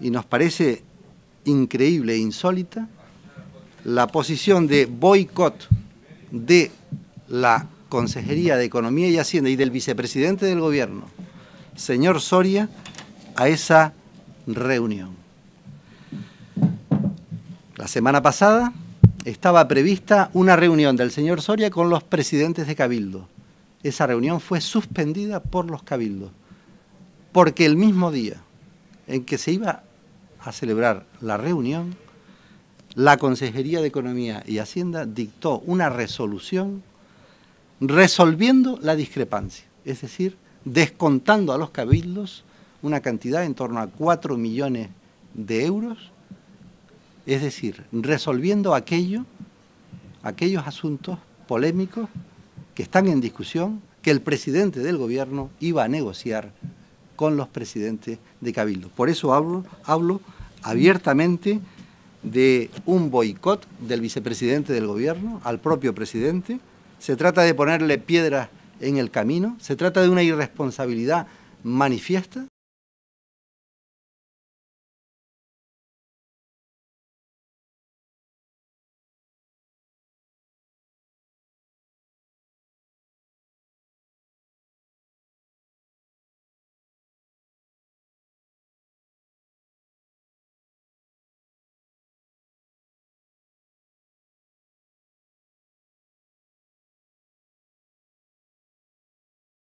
y nos parece increíble e insólita la posición de boicot de la Consejería de Economía y Hacienda y del vicepresidente del Gobierno, señor Soria, a esa reunión. La semana pasada estaba prevista una reunión del señor Soria con los presidentes de Cabildo. Esa reunión fue suspendida por los cabildos, porque el mismo día en que se iba a celebrar la reunión, la Consejería de Economía y Hacienda dictó una resolución resolviendo la discrepancia, es decir, descontando a los cabildos una cantidad en torno a 4 millones de euros, es decir, resolviendo aquellos asuntos polémicos que están en discusión, que el presidente del Gobierno iba a negociar con los presidentes de Cabildo. Por eso hablo abiertamente de un boicot del vicepresidente del Gobierno al propio presidente. Se trata de ponerle piedras en el camino, se trata de una irresponsabilidad manifiesta